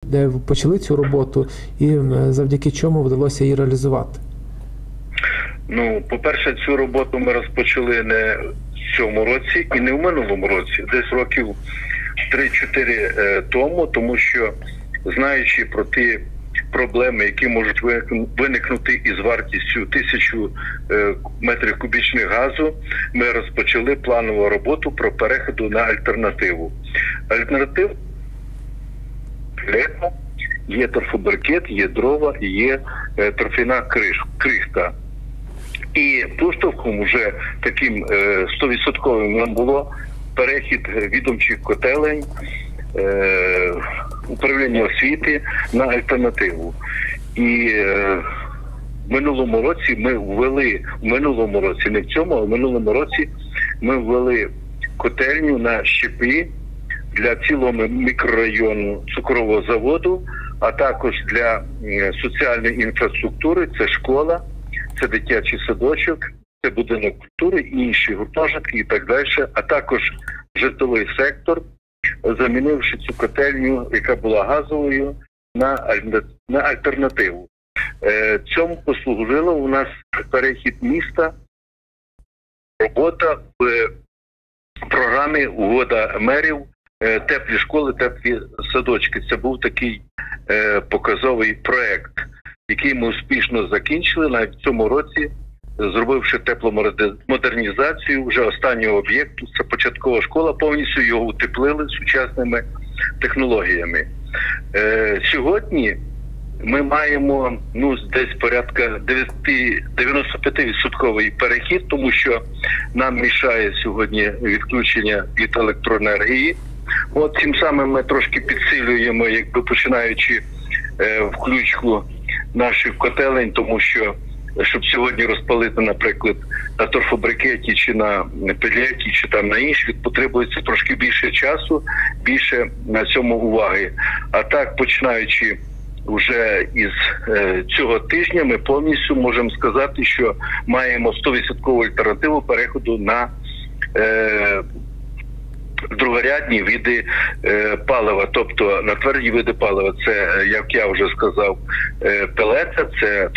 почали цю роботу і завдяки чому вдалося її реалізувати? Ну, по-перше, цю роботу ми розпочали не в цьому році і не в минулому році, десь років 3-4 тому, тому що, знаючи про ті проблеми, які можуть виникнути із вартістю 1000 метрів кубічних газу, ми розпочали планову роботу про переходу на альтернативу. Альтернатива є торфобрикет, є дрова і є торфяна крихта. І поштовхом вже таким 100% нам було перехід відомчих котелень, управління освіти на альтернативу. І в минулому році ми ввели, не в цьому, а в минулому році ми ввели котельню на щепи для цілого мікрорайону цукрового заводу, а також для соціальної інфраструктури, це школа, це дитячий садочок, це будинок культури, інші гуртожитки і так далі, а також житловий сектор, замінивши цю котельню, яка була газовою, на альтернативу. Цьому послужило у нас перехід міста, робота в програмі «Угода мерів», теплі школи, теплі садочки. Це був такий показовий проєкт, який ми успішно закінчили навіть в цьому році, зробивши тепломодернізацію вже останнього об'єкту. Це початкова школа, повністю його утеплили сучасними технологіями. Сьогодні ми маємо десь порядка 95% перехід, тому що нам мішає сьогодні відключення від електроенергії. Цим самим ми трошки підсилюємо, якби починаючи включку наших котелень, тому що, щоб сьогодні розпалити, наприклад, на торфобрикеті чи на пелеті, чи там на інших, потребується трошки більше часу, більше на цьому уваги. А так, починаючи вже із цього тижня, ми повністю можемо сказати, що маємо 100% альтернативу переходу на другорядні види палива, тобто на тверді види палива. Це, як я вже сказав, пелета, це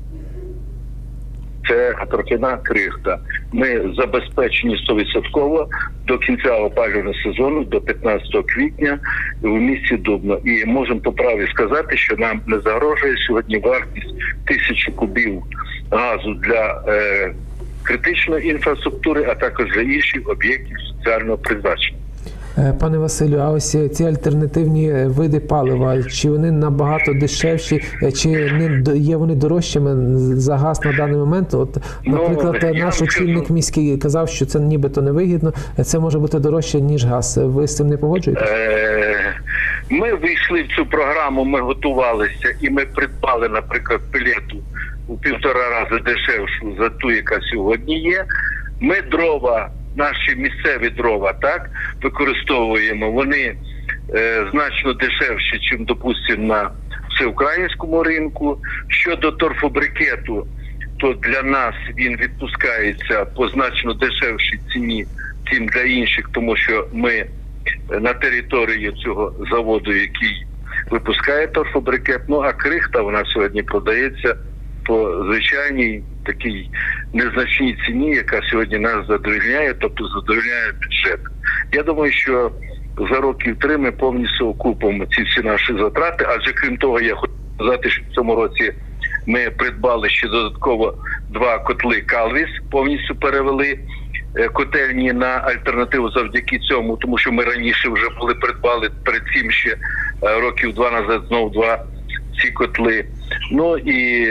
торфяна крихта. Ми забезпечені 100% до кінця опалювального сезону, до 15 квітня в місті Дубно. І можемо по праві сказати, що нам не загрожує сьогодні вартість 1000 кубів газу для критичної інфраструктури, а також для інших об'єктів соціального призначення. Пане Василю, а ось ці альтернативні види палива, чи вони набагато дешевші, чи не є вони дорожчими за газ на даний момент? От, наприклад, наш очільник міський казав, що це нібито невигідно, це може бути дорожче, ніж газ. Ви з цим не погоджуєтесь? Ми вийшли в цю програму, ми готувалися і ми придбали, наприклад, пелету у 1,5 рази дешевшу за ту, яка сьогодні є. Ми дрова, наші місцеві дрова, так, використовуємо. Вони значно дешевші, чим, допустимо, на всеукраїнському ринку. Щодо торфобрикету, то для нас він відпускається по значно дешевшій ціні, чим для інших, тому що ми на території цього заводу, який випускає торфобрикет. А крихта, вона сьогодні продається по звичайній такій незначній ціні, яка сьогодні нас задовольняє, тобто задовольняє бюджет. Я думаю, що за років 3 ми повністю окупимо ці всі наші затрати, адже крім того, я хочу сказати, що в цьому році ми придбали ще додатково 2 котли «Калвіс», повністю перевели котельні на альтернативу завдяки цьому, тому що ми раніше вже придбали перед цим ще років 2 назад знову 2 ці котли. І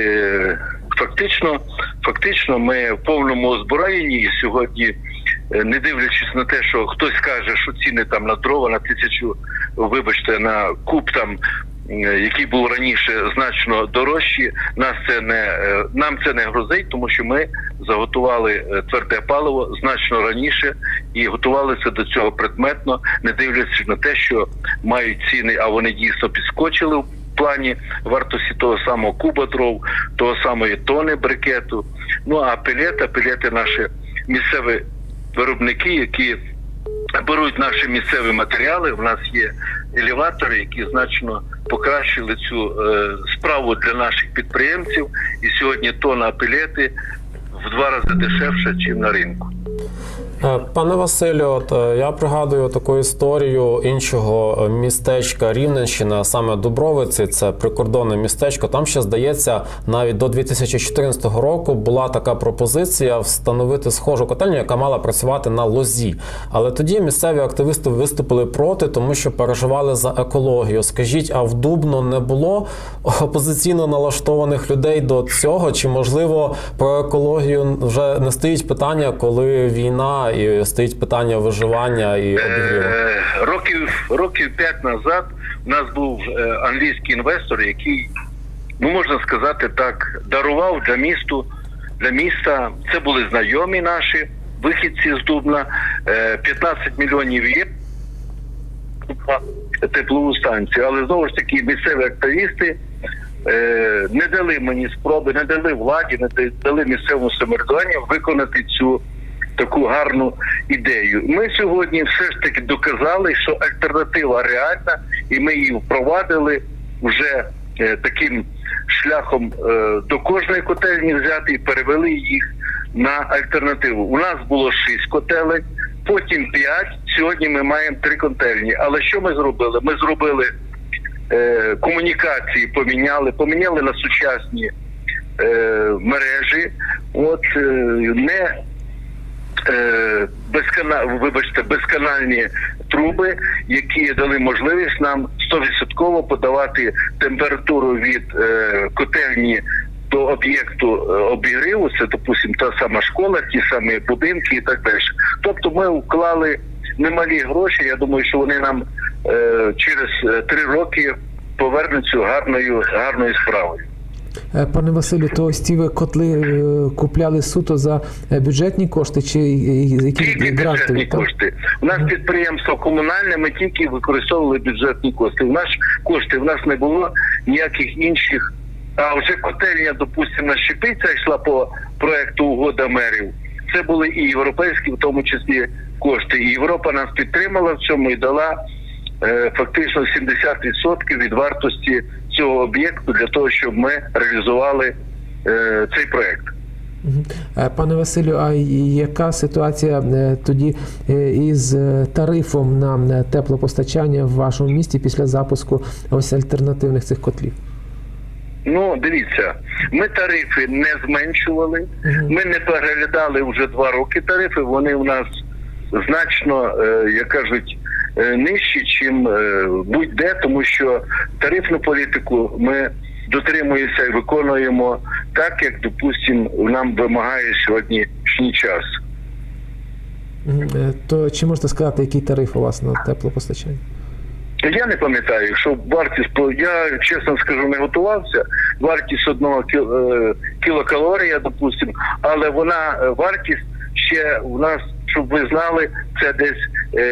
фактично ми в повному озброєнні, і сьогодні, не дивлячись на те, що хтось каже, що ціни там на дрова, на 1000, вибачте, на куб там, який був раніше значно дорожчі, нам це не грозить, тому що ми заготували тверде паливо значно раніше і готувалися до цього предметно, не дивлячись на те, що мають ціни, а вони дійсно підскочили в плані вартості того самого куба дров, того самої тони брикету. А пелети наші місцеві виробники, які беруть наші місцеві матеріали. У нас є елеватори, які значно покращили цю справу для наших підприємців. І сьогодні тонна пелети в 2 рази дешевше, ніж на ринку. Пане Василю, я пригадую таку історію іншого містечка Рівненщина, саме Дубровиці, це прикордонне містечко. Там ще, здається, навіть до 2014 року була така пропозиція встановити схожу котельню, яка мала працювати на лозі. Але тоді місцеві активісти виступили проти, тому що переживали за екологію. Скажіть, а в Дубно не було опозиційно налаштованих людей до цього? Чи, можливо, про екологію вже не стоїть питання, коли війна і стоїть питання виживання і обігріву? Років 5 назад у нас був англійський інвестор, який, можна сказати так, дарував для міста, це були знайомі наші, вихідці з Дубна, 15 мільйонів євро теплову станцію. Але знову ж таки місцеві активісти не дали мені спроби, не дали владі, не дали місцевому самоврядуванню виконати цю таку гарну ідею. Ми сьогодні все ж таки доказали, що альтернатива реальна, і ми її впровадили вже таким шляхом до кожної котельні взяти і перевели їх на альтернативу. У нас було 6 котелень, потім 5, сьогодні ми маємо 3 котельні. Але що ми зробили? Ми зробили комунікації, поміняли на сучасні мережі, безканальні труби, які дали можливість нам 100% подавати температуру від котельні до об'єкту обігріву, це, допустим, та сама школа, ті самі будинки і так далі. Тобто ми вклали немалі гроші, я думаю, що вони нам через 3 роки повернуться гарною справою. Пане Василю, то ось ці ви котли купляли суто за бюджетні кошти чи які тільки бюджетні кошти? У нас підприємство комунальне, ми тільки використовували бюджетні кошти. У нас не було ніяких інших. А вже котельня, допустимо, на Щепиця йшла по проекту «Угода мерів». Це були і європейські, в тому числі, кошти. І Європа нас підтримала в цьому і дала фактично 70% від вартості цього об'єкту для того, щоб ми реалізували цей проект. Пане Василю, а яка ситуація тоді із тарифом на теплопостачання в вашому місті після запуску ось альтернативних цих котлів? Дивіться, ми тарифи не зменшували, ми не переглядали вже 2 роки тарифи, вони у нас значно, як кажуть, нижчі, чим будь-де, тому що тарифну політику ми дотримуємося і виконуємо так, як, допустимо, нам вимагає сьогоднішній час. То чи можете сказати, який тариф у вас на теплопостачання? Я не пам'ятаю, якщо вартість, я, чесно скажу, не готувався, вартість 1 кілокалорія, допустимо, але вартість ще у нас, щоб ви знали, це десь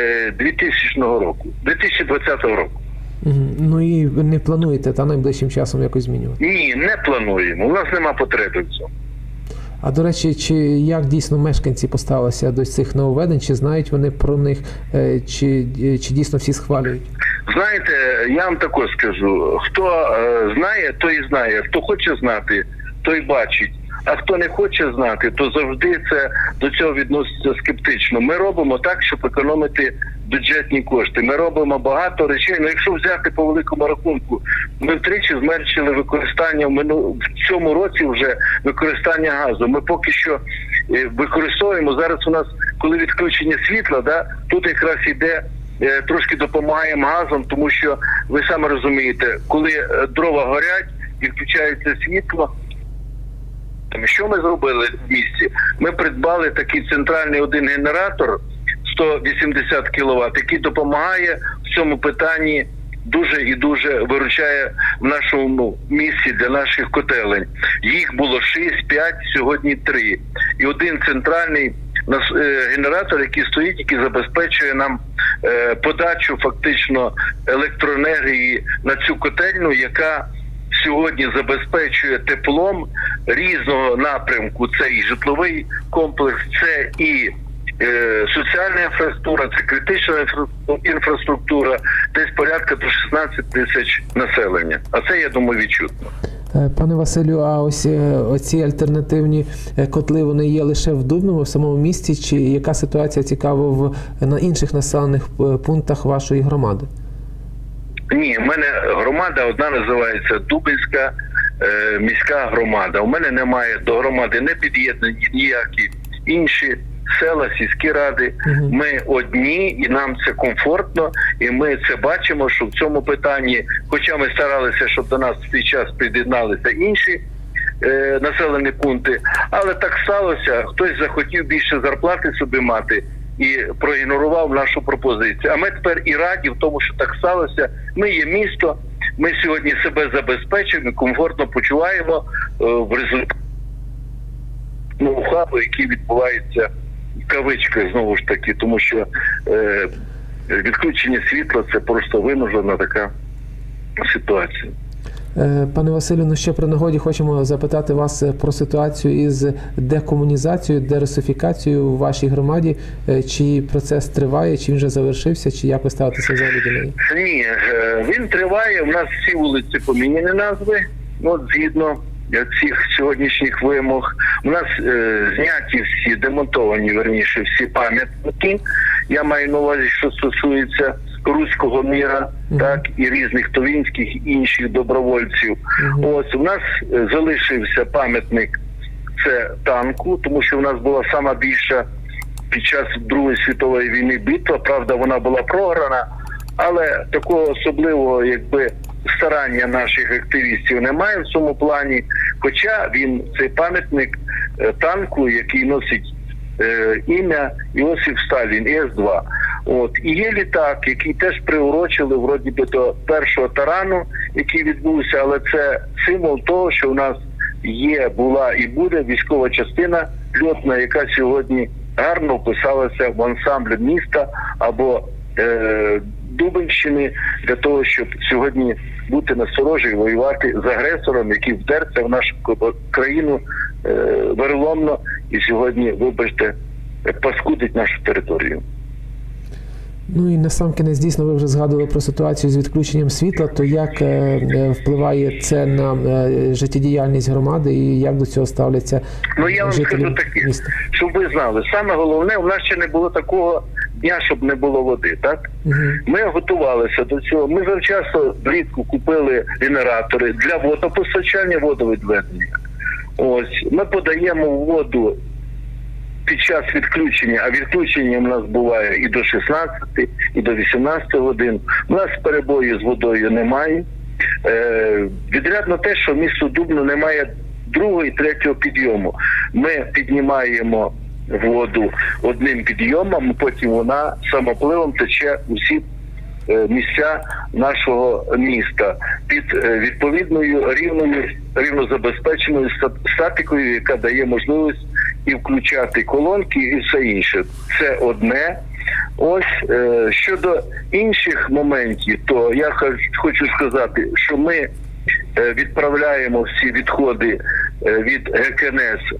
2020 року. І ви не плануєте найближчим часом якось змінювати? Ні, не плануємо, у нас нема потреби в цьому. А до речі, як дійсно мешканці поставилися до цих нововведень, чи знають вони про них, чи дійсно всі схвалюють? Знаєте, я вам таке скажу, хто знає, той і знає, хто хоче знати, той бачить. А хто не хоче знати, то завжди до цього відноситься скептично. Ми робимо так, щоб економити бюджетні кошти. Ми робимо багато речей. Якщо взяти по великому рахунку, ми втричі зменшили використання в цьому році вже використання газу. Ми поки що використовуємо. Зараз у нас, коли відключення світла, тут якраз іде, трошки допомагаємо газом, тому що ви самі розумієте, коли дрова горять, відключається світло. Що ми зробили в місті? Ми придбали такий центральний один генератор 180 кВт, який допомагає в цьому питанні, дуже і дуже виручає в нашому місті для наших котелень. Їх було 6, 5, сьогодні 3. І один центральний генератор, який стоїть, який забезпечує нам подачу фактично електроенергії на цю котельню, яка сьогодні забезпечує теплом різного напрямку. Це і житловий комплекс, це і соціальна інфраструктура, це критична інфраструктура, десь порядка до 16 тисяч населення. А це, я думаю, відчутно. Пане Василю, а ось оці альтернативні котли, вони є лише в Дубному, в самому місті, чи яка ситуація цікава на інших населених пунктах вашої громади? Ні, в мене громада одна називається Дубинська міська громада. У мене немає до громади не під'єднані ніякі інші села, сільські ради. Ми одні, і нам це комфортно, і ми це бачимо, що в цьому питанні, хоча ми старалися, щоб до нас в цей час під'єдналися інші населені пункти, але так сталося, хтось захотів більше зарплати собі мати і проігнорував нашу пропозицію. А ми тепер і раді в тому, що так сталося. Ми є місто, ми сьогодні себе забезпечуємо, комфортно почуваємо в результаті хабу, який відбувається в кавичках, знову ж таки, тому що відключення світла – це просто вимушена така ситуація. Пане Василю, ну ще при нагоді хочемо запитати вас про ситуацію із декомунізацією, дерусифікацією у вашій громаді. Чи процес триває, чи він вже завершився, чи як ви ставитеся взагалі до неї? Ні, він триває. У нас всі вулиці поміняні назви, згідно цих сьогоднішніх вимог. У нас зняті всі, демонтовані, верніше, всі пам'ятники. Я маю на увазі, що стосується Руського міра, так, і різних товінських і інших добровольців. Ось, у нас залишився пам'ятник, це танку, тому що в нас була сама більша під час Другої світової війни битва. Правда, вона була програна, але такого особливого, старання наших активістів немає в цьому плані. Хоча цей пам'ятник танку, який носить ім'я Іосиф Сталін, ІС-2. І є літак, який теж приурочили вроді би до першого тарану, який відбувся, але це символ того, що у нас є, була і буде військова частина льотна, яка сьогодні гарно вписалася в ансамбль міста або Дубинщини, для того, щоб сьогодні бути насторожі і воювати з агресором, який вдерся в нашу країну вероломно і сьогодні, вибачте, паскудить нашу територію. Ну і насамкінець, дійсно, ви вже згадували про ситуацію з відключенням світла, то як впливає це на життєдіяльність громади і як до цього ставляться я вам жителі скажу таке, міста? щоб ви знали, саме головне, у нас ще не було такого дня, щоб не було води, так? Ми готувалися до цього, ми завчасно влітку купили генератори для водопостачання, водовідведення. Ось, ми подаємо воду під час відключення, а відключення у нас буває і до 16, і до 18 годин. У нас перебою з водою немає. Відрядно те, що місто Дубно немає другого і третього підйому. Ми піднімаємо воду одним підйомом, потім вона самопливом тече усі місця нашого міста під відповідною рівнозабезпеченою статикою, яка дає можливість і включати колонки, і все інше. Це одне. Ось, щодо інших моментів, то я хочу сказати, що ми відправляємо всі відходи від ГКНС,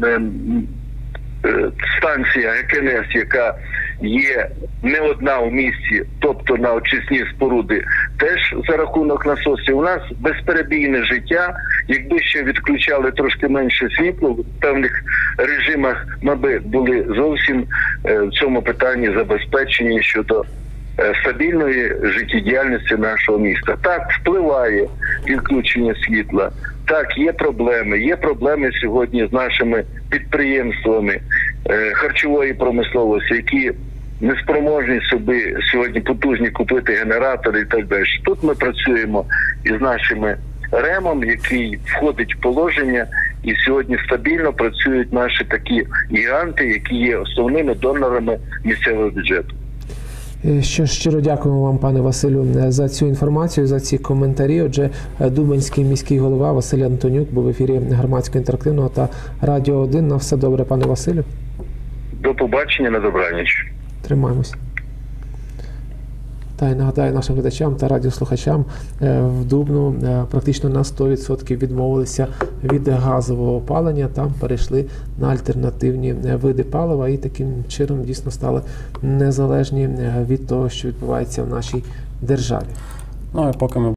станція ГКНС, яка є не одна в місті, тобто на очисні споруди, теж за рахунок насосів. У нас безперебійне життя. Якби ще відключали трошки менше світла, в певних режимах ми би були зовсім в цьому питанні забезпечені щодо стабільної життєдіяльності нашого міста. Так, впливає відключення світла. Так, є проблеми. Є проблеми сьогодні з нашими підприємствами харчової промисловості, які не спроможні собі сьогодні потужні купити генератори і так далі. Тут ми працюємо із нашими РЕМом, який входить в положення, і сьогодні стабільно працюють наші такі гіганти, які є основними донорами місцевого бюджету. Щиро дякуємо вам, пане Василю, за цю інформацію, за ці коментарі. Отже, Дубенський міський голова Василь Антонюк був в ефірі Громадського інтерактивного та Радіо 1. На все добре, пане Василю. До побачення, на добраніч. Тримаємось. Та й нагадаю нашим глядачам та радіослухачам, в Дубну практично на 100% відмовилися від газового опалення, там перейшли на альтернативні види палива і таким чином дійсно стали незалежні від того, що відбувається в нашій державі. Ну і поки ми